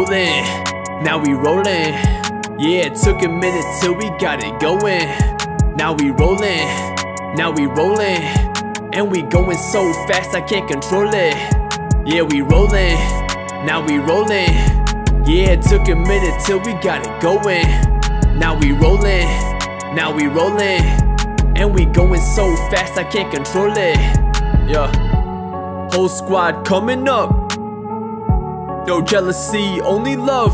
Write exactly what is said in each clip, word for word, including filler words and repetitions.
rolling, now we rolling. Yeah, it took a minute till we got it going. Now we rolling, now we rolling. And we going so fast I can't control it. Yeah, we rolling, now we rolling. Yeah, it took a minute till we got it going. Now we rolling, now we rolling. And we going so fast I can't control it. Yeah, whole squad coming up. No jealousy, only love.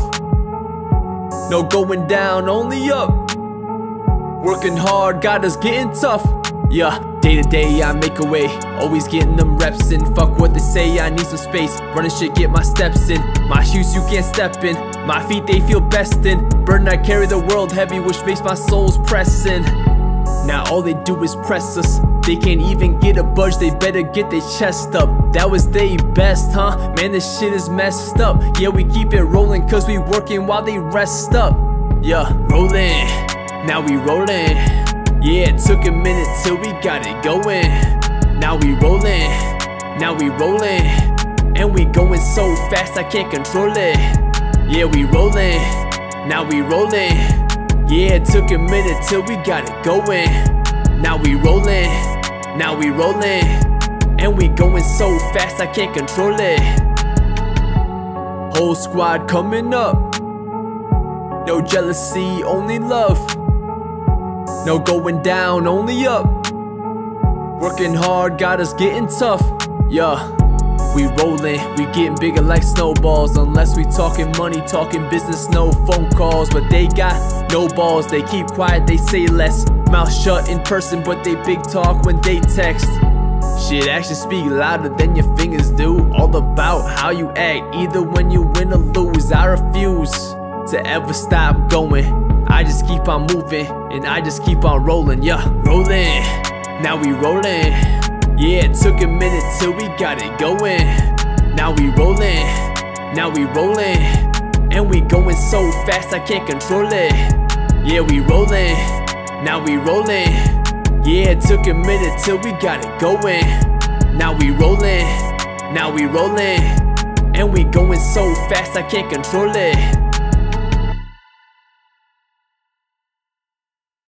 No going down, only up. Working hard, got us getting tough. Yeah, day to day I make a way, always getting them reps in. Fuck what they say, I need some space. Running shit, get my steps in. My shoes you can't step in. My feet they feel best in. Burden I carry the world heavy, which makes my soul's pressing. Now all they do is press us. They can't even get a budge, they better get their chest up. That was they best, huh? Man, this shit is messed up. Yeah, we keep it rolling cause we working while they rest up. Yeah, rolling, now we rolling. Yeah, it took a minute till we got it going. Now we rolling, now we rolling. And we going so fast I can't control it. Yeah, we rolling, now we rolling. Yeah, it took a minute till we got it going. Now we rolling, now we rolling. And we going so fast I can't control it. Whole squad coming up. No jealousy, only love. No going down, only up. Working hard, got us getting tough. Yeah, we rolling, we getting bigger like snowballs. Unless we talking money, talking business, no phone calls. But they got no balls, they keep quiet, they say less. Mouth shut in person, but they big talk when they text. Shit, actions speak louder than your fingers do. All about how you act, either when you win or lose. I refuse to ever stop going. I just keep on moving, and I just keep on rolling. Yeah, rolling, now we rolling. Yeah, it took a minute till we got it going. Now we rolling, now we rolling. And we going so fast I can't control it. Yeah, we rolling, now we rolling. Yeah, it took a minute till we got it going. Now we rolling, now we rolling. And we going so fast I can't control it.